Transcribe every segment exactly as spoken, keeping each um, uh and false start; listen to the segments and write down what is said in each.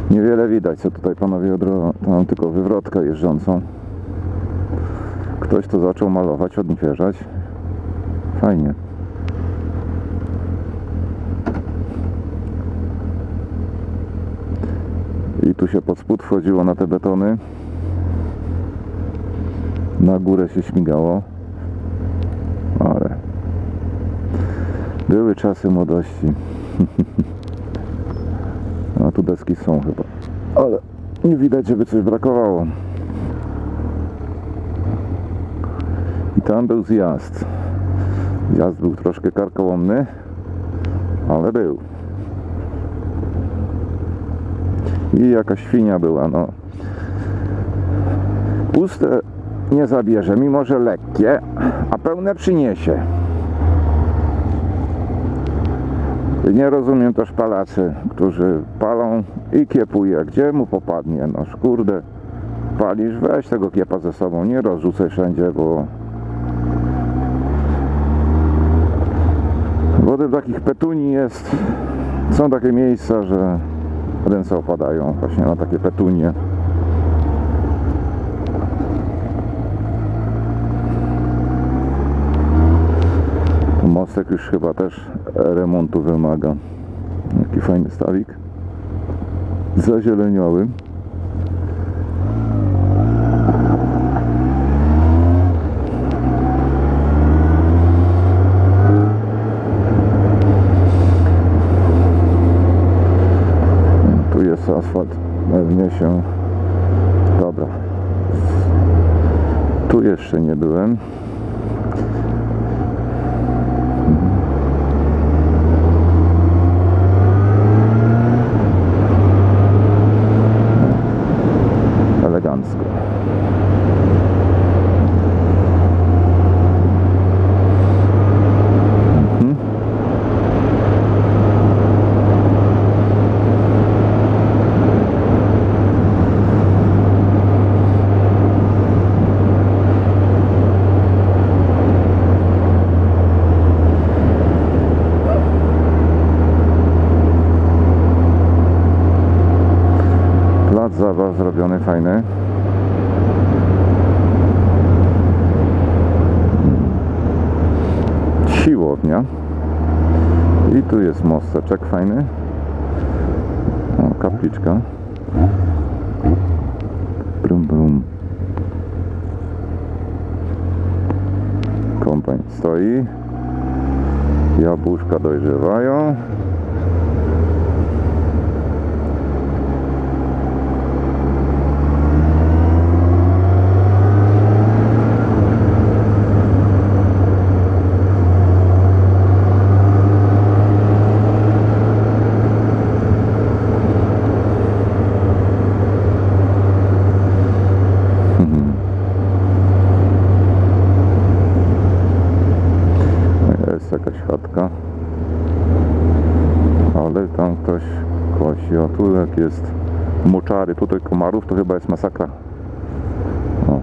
Niewiele widać, co tutaj panowie odro... Tam tylko wywrotkę jeżdżącą. Ktoś to zaczął malować, odmierzać. Fajnie. I tu się pod spód wchodziło na te betony. Na górę się śmigało. Ale były czasy młodości. A tu deski są chyba. Ale nie widać, żeby coś brakowało. I tam był zjazd. Zjazd był troszkę karkołomny, ale był. I jakaś świnia była, no. Puste nie zabierze, mimo że lekkie, a pełne przyniesie. Nie rozumiem też palaczy, którzy palą i kiepuje. Gdzie mu popadnie? No kurde, palisz, weź tego kiepa ze sobą, nie rozrzucaj wszędzie, bo wody takich petuni jest, są takie miejsca, że ręce opadają właśnie na takie petunie. Mostek już chyba też remontu wymaga. Jaki fajny stawik. Zazieleniały. Tu jest asfalt. Pewnie się... Dobra. Tu jeszcze nie byłem. Elegancko. Mhm. Plac zabaw zrobiony fajny. Siłownia. I tu jest mosteczek fajny. O, kapliczka. Brum, brum. Kombajn stoi. Jabłuszka dojrzewają. Jest jakaś chatka, ale tam ktoś kosi. A tu jak jest moczary, tutaj komarów, to chyba jest masakra. O.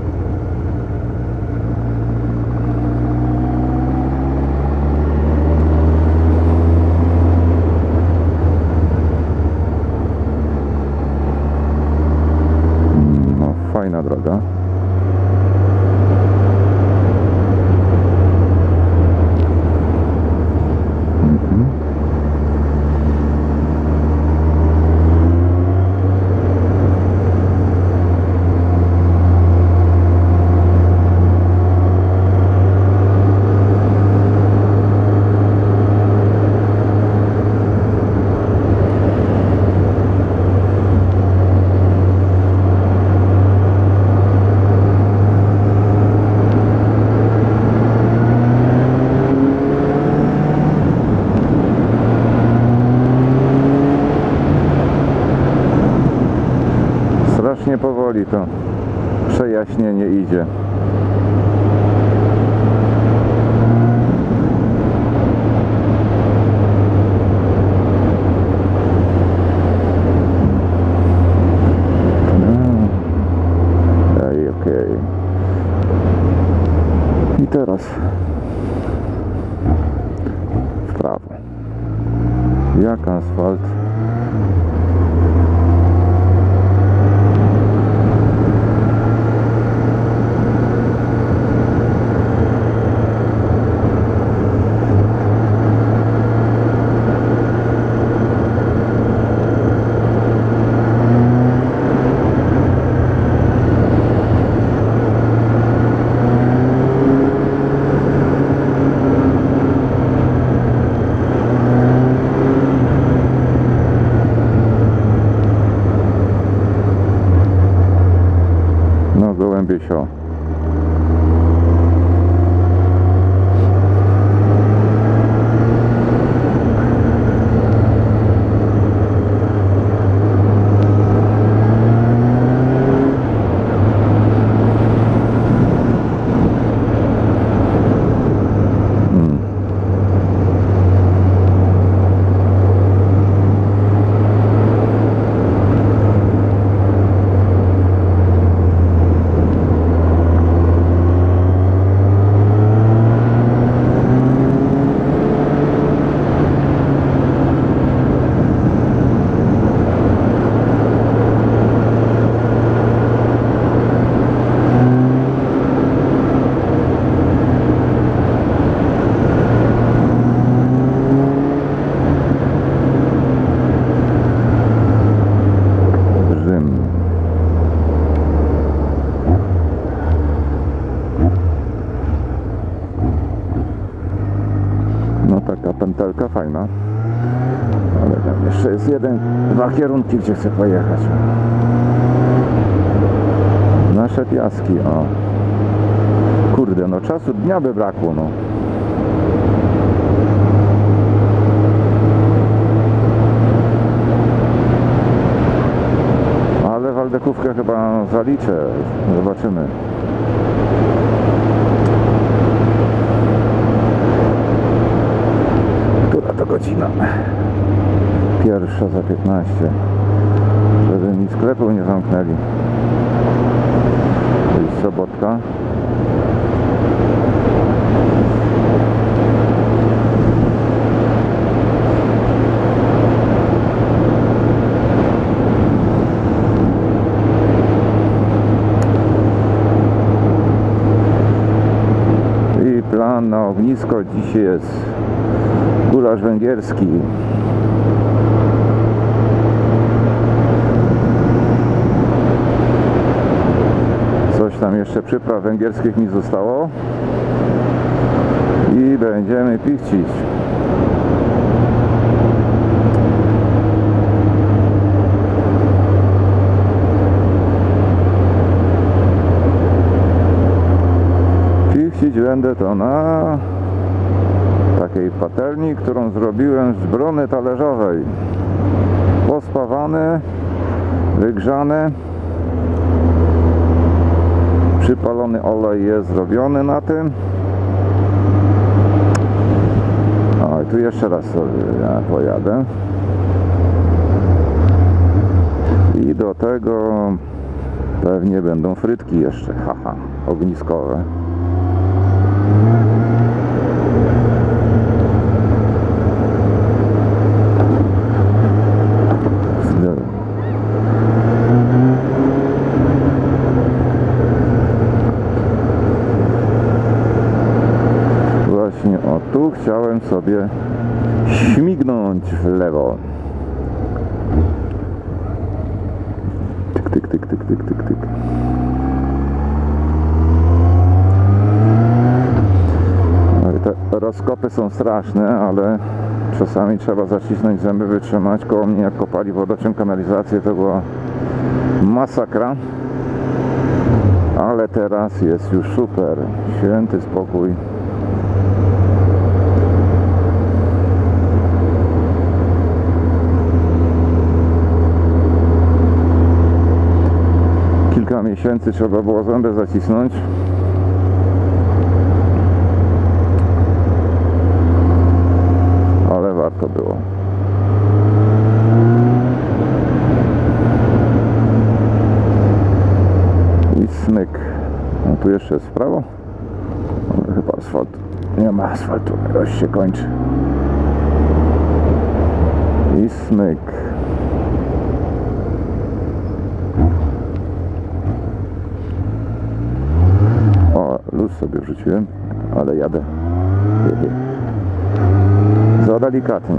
No, fajna droga. Strasznie powoli to przejaśnienie idzie. Ej, okej. I teraz w prawo. Jak asfalt. gdzieś, o. No taka pętelka fajna. Ale tam jeszcze jest jeden, dwa kierunki, gdzie chcę pojechać. Nasze piaski, o. Kurde, no czasu dnia by brakło, no. Ale Waldekówkę chyba zaliczę. Zobaczymy. Która to godzina? Pierwsza za piętnaście. Żeby mi sklepu nie zamknęli. To jest sobotka. I plan na ognisko dzisiaj jest gulasz węgierski. Coś tam jeszcze przypraw węgierskich mi zostało i będziemy pichcić. Pichcić będę to na takiej patelni, którą zrobiłem z brony talerzowej. Pospawane, wygrzane. Przypalony olej jest zrobiony na tym. O, i tu jeszcze raz sobie ja pojadę. I do tego pewnie będą frytki jeszcze, haha, ogniskowe. Właśnie o tu chciałem sobie śmignąć w lewo. Tyk, tyk, tyk, tyk, tyk, tyk, tyk. No i te rozkopy są straszne, ale czasami trzeba zacisnąć zęby, wytrzymać. Koło mnie jak kopali wodociąg, kanalizację, to była masakra. Ale teraz jest już super. Święty spokój. Kilka miesięcy trzeba było zęby zacisnąć. Ale warto było. I smyk. No tu jeszcze jest w prawo. No, chyba asfalt. Nie ma asfaltu, już się kończy. I smyk. O, luz sobie wrzuciłem, ale jadę. Za delikatnie.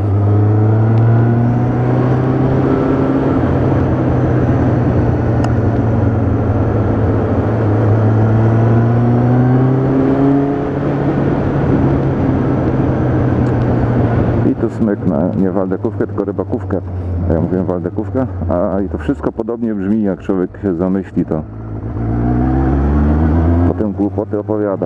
I tu smyk na nie Waldekówkę, tylko Rybakówkę. A ja mówiłem Waldekówkę, a i to wszystko podobnie brzmi, jak człowiek się zamyśli, to głupoty opowiada.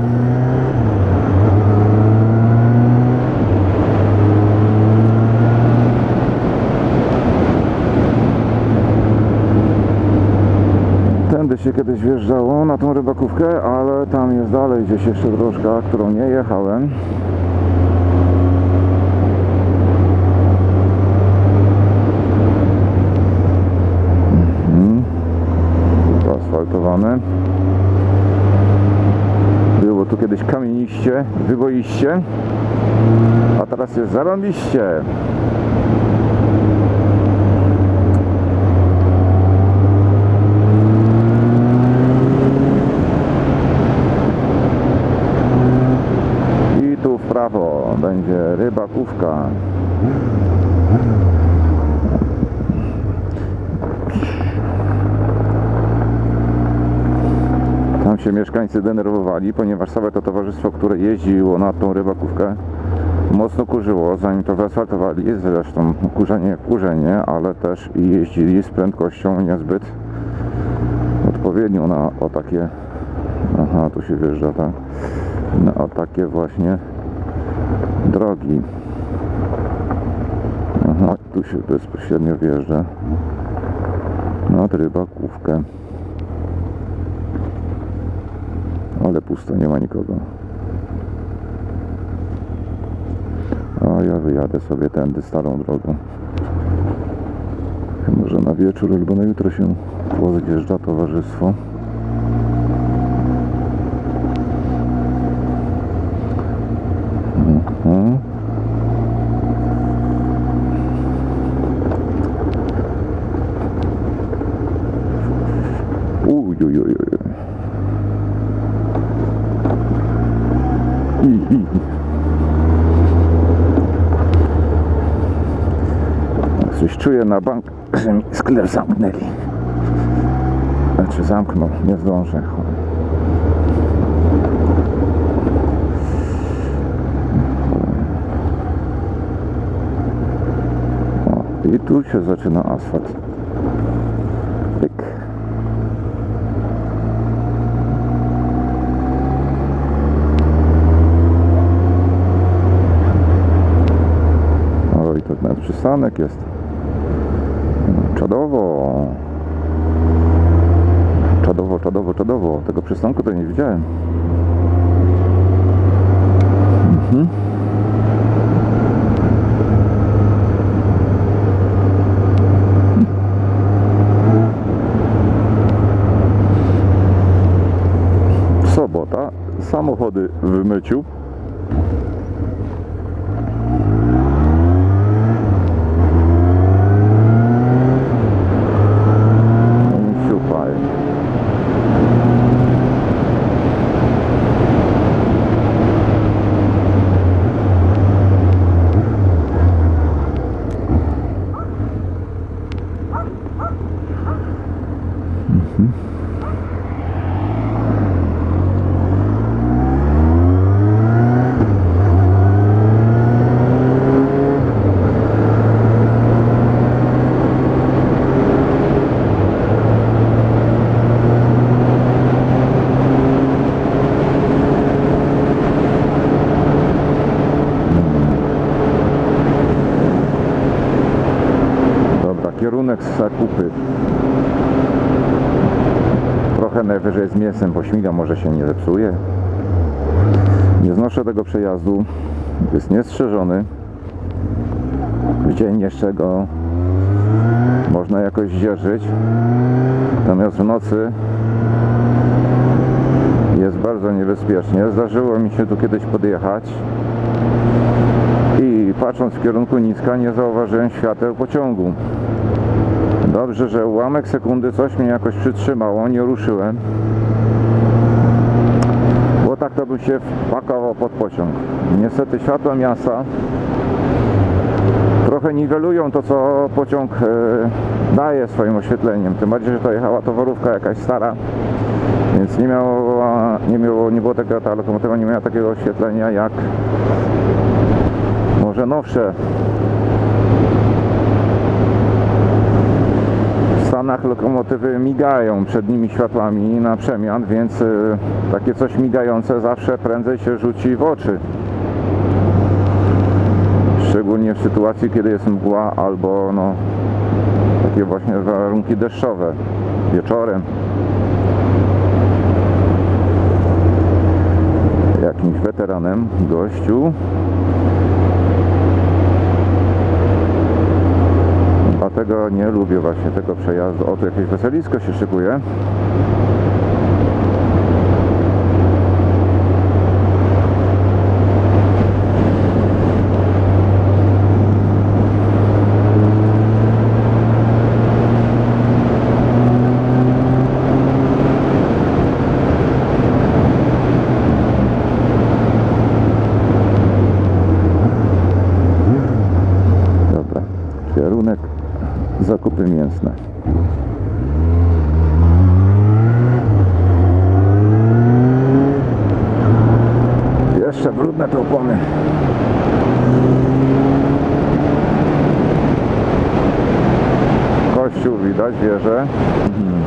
Tędy się kiedyś wjeżdżało na tą rybakówkę, ale tam jest dalej gdzieś jeszcze drożka, którą nie jechałem. Mhm. Asfaltowane. Było tu kiedyś kamieniście, wyboiście, a teraz jest zarąbiście. I tu w prawo będzie rybakówka. Tam się mieszkańcy denerwowali, ponieważ całe to towarzystwo, które jeździło na tą rybakówkę, mocno kurzyło, zanim to wyasfaltowali. Zresztą kurzenie jak kurzenie, ale też i jeździli z prędkością niezbyt odpowiednią na o takie, aha, tu się wjeżdża, tak, na o takie właśnie drogi. Aha, tu się bezpośrednio wjeżdża na rybakówkę. Ale pusto, nie ma nikogo. A ja wyjadę sobie tędy starą drogą. Może na wieczór albo na jutro się rozjeżdża towarzystwo. Mhm. Uj, uj, uj, uj. I, i. Coś czuję na bank, że mi sklep zamknęli. Znaczy zamknął, nie zdążę. O, i tu się zaczyna asfalt. Pyk. Oj, to ten przystanek jest. Czadowo. Czadowo, czadowo, czadowo. Tego przystanku to nie widziałem. Mhm. Sobota. Samochody w myciu. Kierunek zakupy. Trochę najwyżej z mięsem pośmiga, może się nie zepsuje. Nie znoszę tego przejazdu. Jest niestrzeżony. W dzień jeszcze go można jakoś dzierżyć. Natomiast w nocy jest bardzo niebezpiecznie. Zdarzyło mi się tu kiedyś podjechać i patrząc w kierunku Niska nie zauważyłem świateł pociągu. Dobrze, że ułamek sekundy coś mnie jakoś przytrzymało, nie ruszyłem, bo tak to bym się wpakował pod pociąg. Niestety światła miasta trochę niwelują to, co pociąg e, daje swoim oświetleniem, tym bardziej, że to jechała towarówka jakaś stara, więc nie miało, nie miało, nie było tego, ta lokomotywa nie miała takiego oświetlenia jak może nowsze Stanach lokomotywy migają przednimi światłami na przemian, więc y, takie coś migające zawsze prędzej się rzuci w oczy. Szczególnie w sytuacji, kiedy jest mgła albo no, takie właśnie warunki deszczowe wieczorem. Jakimś weteranem, gościu. Dlatego nie lubię właśnie tego przejazdu. O, tu jakieś weselisko się szykuje. Dobra, kierunek zakupy mięsne. Jeszcze brudne te opony. Kościół widać, wieżę. Mhm.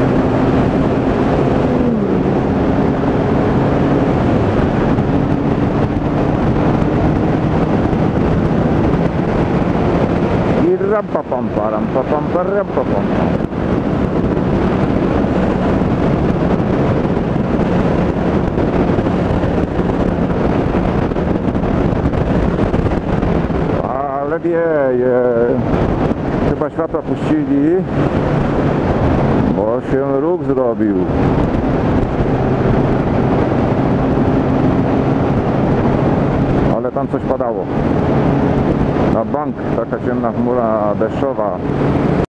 Rampa pampa, rampa pampa, rampa pampa. Ale wieje. Chyba światła puścili, bo się ruch zrobił. Ale tam coś padało. Na bank taka ciemna chmura deszczowa.